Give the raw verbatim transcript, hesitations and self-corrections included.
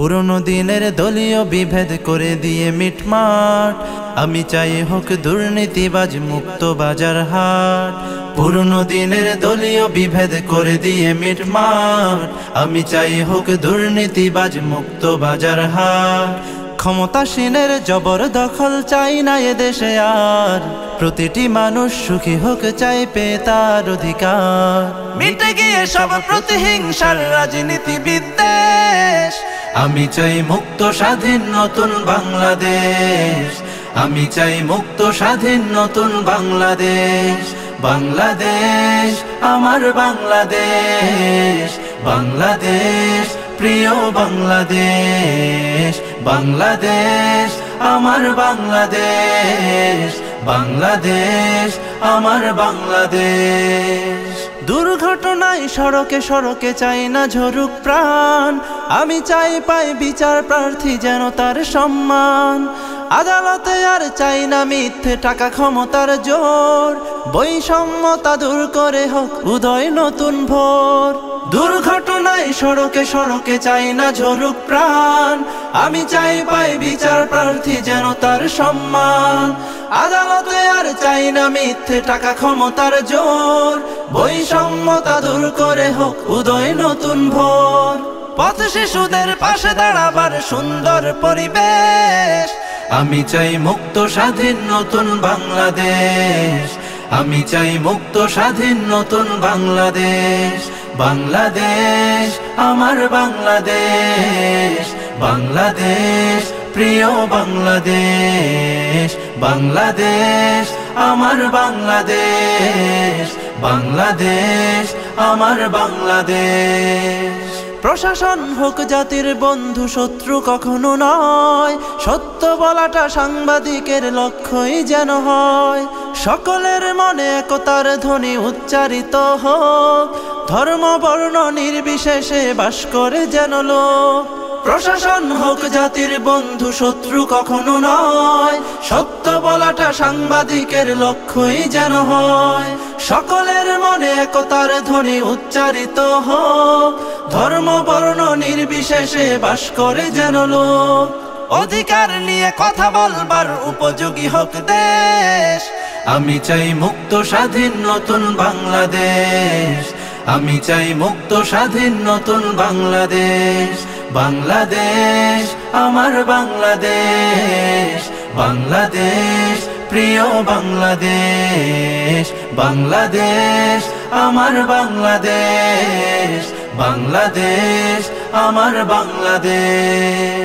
পুরনো দিনের দলীয় বিভেদ করে দিয়ে মিটমাট, আমি চাই হোক দুর্নীতিবাজ মুক্ত বাজার হাট। পুরনো দিনের দলীয় বিভেদ করে দিয়ে মিটমাট, আমি চাই হোক দুর্নীতিবাজ মুক্ত বাজার হাট। ক্ষমতাসীনের জবরদখল চাই না এদেশে আর, প্রতিটি মানুষ সুখী হোক চাই পেয়ে তার অধিকার। মিটে গিয়ে সব প্রতিহিংসার রাজনীতি বিদ্বেষ, আমি চাই মুক্ত স্বাধীন নতুন বাংলাদেশ। আমি চাই মুক্ত স্বাধীন নতুন বাংলাদেশ। বাংলাদেশ আমার বাংলাদেশ, বাংলাদেশ প্রিয় বাংলাদেশ। বাংলাদেশ আমার বাংলাদেশ, বাংলাদেশ আমার বাংলাদেশ। দুর্ঘটনায় সড়কে সড়কে চাই না ঝরুক প্রাণ, আমি চাই পাই বিচার প্রার্থী যেন তার সম্মান। আদালতে আর চাই না মিথ্যে টাকা ক্ষমতার জোর, বৈষম্যতা দূর করে হোক উদয় নতুন ভোর। দুর্ঘটনায় সড়কে সড়কে চাই না ঝরুক প্রাণ, আমি চাই পাই বিচার প্রার্থী যেন তার সম্মান। আদালতে আর চাই না মিথ্যে টাকা ক্ষমতার জোর, বৈষম্যতা দূর করে হোক উদয় নতুন ভোর। পথ শিশুদের পাশে দাঁড়াবার সুন্দর পরিবেশ, আমি চাই মুক্ত স্বাধীন নতুন বাংলাদেশ। আমি চাই মুক্ত স্বাধীন নতুন বাংলাদেশ। বাংলাদেশ আমার বাংলাদেশ, বাংলাদেশ প্রিয় বাংলাদেশ। বাংলাদেশ আমার বাংলাদেশ, বাংলাদেশ আমার বাংলাদেশ। প্রশাসন হোক জাতির বন্ধু, শত্রু কখনো নয়, সত্য বলাটা সাংবাদিকের লক্ষ্যই যেন হয়। সকলের মনে একতার ধ্বনি উচ্চারিত হোক, ধর্ম বর্ণ নির্বিশেষে বাস করে যেন লোক। প্রশাসন হোক জাতির বন্ধু, শত্রু কখনো নয়, সত্য বলাটা সাংবাদিকের লক্ষ্যই যেন হয়। সকলের মনে একতার ধ্বনি উচ্চারিত হোক, ধর্ম বর্ণ নির্বিশেষে বাস করে যেন লোক। অধিকার নিয়ে কথা বলবার উপযোগী হোক দেশ, আমি চাই মুক্ত স্বাধীন নতুন বাংলাদেশ। আমি চাই মুক্ত স্বাধীন নতুন বাংলাদেশ। বাংলাদেশ আমার বাংলাদেশ, বাংলাদেশ প্রিয় বাংলাদেশ। বাংলাদেশ আমার বাংলাদেশ, বাংলাদেশ আমার বাংলাদেশ।